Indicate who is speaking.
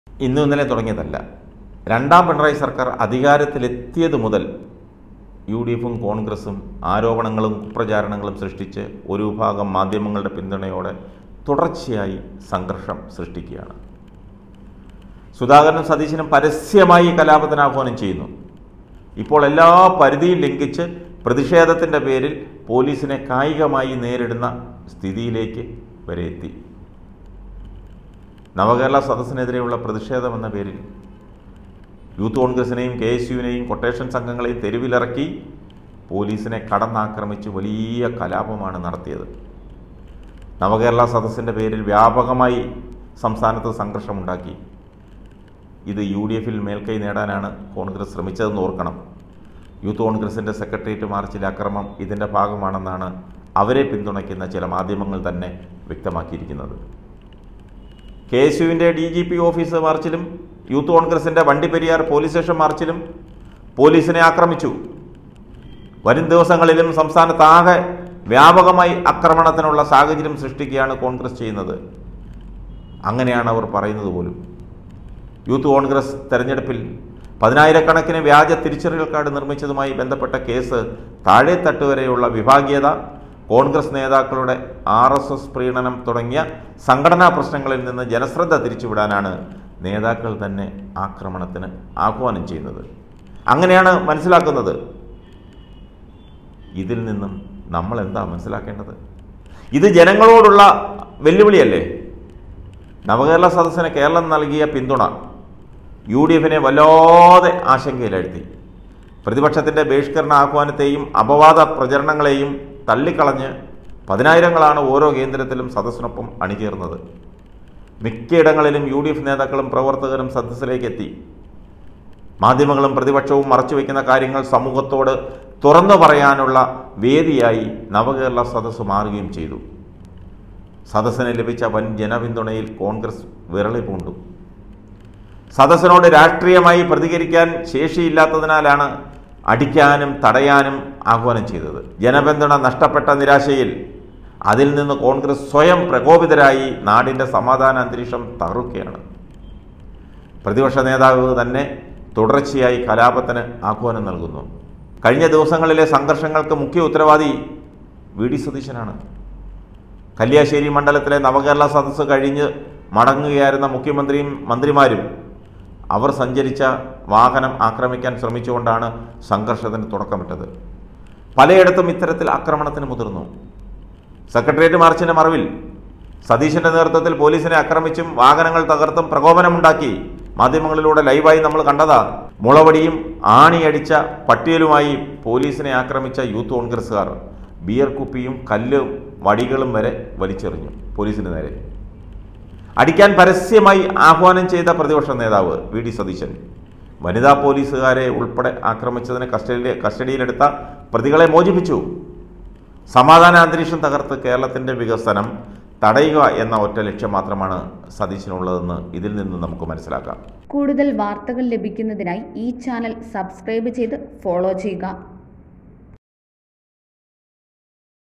Speaker 1: ഇന്നും ഇന്നലെ തുടങ്ങിയതല്ല. രണ്ടാം പിണറായി സർക്കാർ അധികാരത്തിലെത്തിയത് മുതൽ UDFും കോൺഗ്രസും ആരോപണങ്ങളും കുപ്രചാരണങ്ങളും സൃഷ്ടിച്ച് ഒരു വിഭാഗം മാധ്യമങ്ങളുടെ പിന്തുണയോടെ തുടർച്ചയായി സംഘർഷം സൃഷ്ടിക്കുകയാണ്. സുധാകരനും സതീശനും പരസ്യമായി കലാപത്തിന് ആഹ്വാനം ചെയ്യുന്നു. ഇപ്പോൾ എല്ലാ പരിധിയും ലംഘിച്ച് പ്രതിഷേധത്തിൻ്റെ പേരിൽ പോലീസിനെ കായികമായി നേരിടുന്ന സ്ഥിതിയിലേക്ക് വരെ എത്തി. നവകേരള സദസ്സിനെതിരെയുള്ള പ്രതിഷേധമെന്ന പേരിൽ യൂത്ത് കോൺഗ്രസിനെയും KSUവിനെയും കൊട്ടേഷൻ സംഘങ്ങളെയും തെരുവിലിറക്കി പോലീസിനെ കടന്നാക്രമിച്ച് വലിയ കലാപമാണ് നടത്തിയത്. നവകേരള സദസ്സിൻ്റെ പേരിൽ വ്യാപകമായി സംസ്ഥാനത്ത് സംഘർഷമുണ്ടാക്കി. ഇത് UDFിൽ മേൽക്കൈ നേടാനാണ് കോൺഗ്രസ് ശ്രമിച്ചതെന്ന് ഓർക്കണം. യൂത്ത് കോൺഗ്രസിൻ്റെ സെക്രട്ടേറിയറ്റ് മാർച്ചിലെ അക്രമം ഇതിൻ്റെ ഭാഗമാണെന്നാണ് അവരെ പിന്തുണയ്ക്കുന്ന ചില മാധ്യമങ്ങൾ തന്നെ വ്യക്തമാക്കിയിരിക്കുന്നത്. KSUവിൻ്റെ DGP ഓഫീസ് മാർച്ചിലും യൂത്ത് കോൺഗ്രസിൻ്റെ വണ്ടിപ്പെരിയാർ പോലീസ് സ്റ്റേഷൻ മാർച്ചിലും പോലീസിനെ ആക്രമിച്ചു. വരും ദിവസങ്ങളിലും സംസ്ഥാനത്താകെ വ്യാപകമായി ആക്രമണത്തിനുള്ള സാഹചര്യം സൃഷ്ടിക്കുകയാണ് കോൺഗ്രസ് ചെയ്യുന്നത്. അങ്ങനെയാണ് അവർ പറയുന്നത് പോലും. യൂത്ത് കോൺഗ്രസ് തെരഞ്ഞെടുപ്പിൽ 10,000-കണക്കിന് വ്യാജ തിരിച്ചറിയൽ കാർഡ് നിർമ്മിച്ചതുമായി ബന്ധപ്പെട്ട കേസ് താഴെത്തട്ട് വരെയുള്ള വിഭാഗീയത, കോൺഗ്രസ് നേതാക്കളുടെ RSS പ്രീണനം തുടങ്ങിയ സംഘടനാ പ്രശ്നങ്ങളിൽ നിന്ന് ജനശ്രദ്ധ തിരിച്ചുവിടാനാണ് നേതാക്കൾ തന്നെ ആക്രമണത്തിന് ആഹ്വാനം ചെയ്യുന്നത്. അങ്ങനെയാണ് മനസ്സിലാക്കുന്നത്. ഇതിൽ നിന്നും നമ്മൾ എന്താ മനസ്സിലാക്കേണ്ടത്? ഇത് ജനങ്ങളോടുള്ള വെല്ലുവിളിയല്ലേ? നവകേരള സദസ്സിന് കേരളം നൽകിയ പിന്തുണ UDFിനെ വല്ലാതെ ആശങ്കയിലെഴുത്തി. പ്രതിപക്ഷത്തിൻ്റെ ബഹിഷ്കരണ ആഹ്വാനത്തെയും അപവാദ പ്രചരണങ്ങളെയും തള്ളിക്കളഞ്ഞ് 10,000-ങ്ങളാണ് ഓരോ കേന്ദ്രത്തിലും സദസ്സിനൊപ്പം അണിചേർന്നത്. മിക്കയിടങ്ങളിലും UDF നേതാക്കളും പ്രവർത്തകരും സദസ്സിലേക്ക് എത്തി. മാധ്യമങ്ങളും പ്രതിപക്ഷവും മറച്ചുവെക്കുന്ന കാര്യങ്ങൾ സമൂഹത്തോട് തുറന്നു പറയാനുള്ള വേദിയായി നവകേരള സദസ്സ് മാറുകയും ചെയ്തു. സദസ്സിന് ലഭിച്ച വൻ ജനപിന്തുണയിൽ കോൺഗ്രസ് വിരളി പൂണ്ടു. സദസ്സിനോട് രാഷ്ട്രീയമായി പ്രതികരിക്കാൻ ശേഷിയില്ലാത്തതിനാലാണ് അടിക്കാനും തടയാനും ആഹ്വാനം ചെയ്തത്. ജനപിന്തുണ നഷ്ടപ്പെട്ട നിരാശയിൽ അതിൽ നിന്ന് കോൺഗ്രസ് സ്വയം പ്രകോപിതരായി നാടിൻ്റെ സമാധാന അന്തരീക്ഷം തകർക്കുകയാണ്. പ്രതിപക്ഷ നേതാവ് തന്നെ തുടർച്ചയായി കലാപത്തിന് ആഹ്വാനം നൽകുന്നു. കഴിഞ്ഞ ദിവസങ്ങളിലെ സംഘർഷങ്ങൾക്ക് മുഖ്യ ഉത്തരവാദി VD സതീശനാണ്. കല്യാശ്ശേരി മണ്ഡലത്തിലെ നവകേരള സദസ്സ് കഴിഞ്ഞ് മടങ്ങുകയായിരുന്ന മുഖ്യമന്ത്രിയും മന്ത്രിമാരും അവർ സഞ്ചരിച്ച വാഹനം ആക്രമിക്കാൻ ശ്രമിച്ചുകൊണ്ടാണ് സംഘർഷത്തിന് തുടക്കമിട്ടത്. പലയിടത്തും ഇത്തരത്തിൽ ആക്രമണത്തിന് മുതിർന്നു. സെക്രട്ടേറിയറ്റ് മാർച്ചിൻ്റെ മറവിൽ സതീശൻ്റെ നേതൃത്വത്തിൽ പോലീസിനെ ആക്രമിച്ചും വാഹനങ്ങൾ തകർത്തും പ്രകോപനമുണ്ടാക്കി. മാധ്യമങ്ങളിലൂടെ ലൈവായി നമ്മൾ കണ്ടതാ. മുളവടിയും ആണിയടിച്ച പട്ടിയലുമായി പോലീസിനെ ആക്രമിച്ച യൂത്ത് കോൺഗ്രസ്സുകാർ ബിയർ കുപ്പിയും കല്ലും വടികളും വരെ വലിച്ചെറിഞ്ഞു പോലീസിന് നേരെ. അടിക്കാൻ പരസ്യമായി ആഹ്വാനം ചെയ്ത പ്രതിപക്ഷ നേതാവ് VD സതീശൻ വനിതാ പോലീസുകാരെ ഉൾപ്പെടെ ആക്രമിച്ചതിന് കസ്റ്റഡിയിലെടുത്ത പ്രതികളെ മോചിപ്പിച്ചു. സമാധാന അന്തരീക്ഷം തകർത്ത് കേരളത്തിൻ്റെ വികസനം തടയുക എന്ന ഒറ്റ ലക്ഷ്യം മാത്രമാണ് സതീശനുള്ളതെന്ന് ഇതിൽ നിന്ന് നമുക്ക് മനസ്സിലാക്കാം.
Speaker 2: കൂടുതൽ വാർത്തകൾ ലഭിക്കുന്നതിനായി ഈ ചാനൽ സബ്സ്ക്രൈബ് ചെയ്ത് ഫോളോ ചെയ്യുക.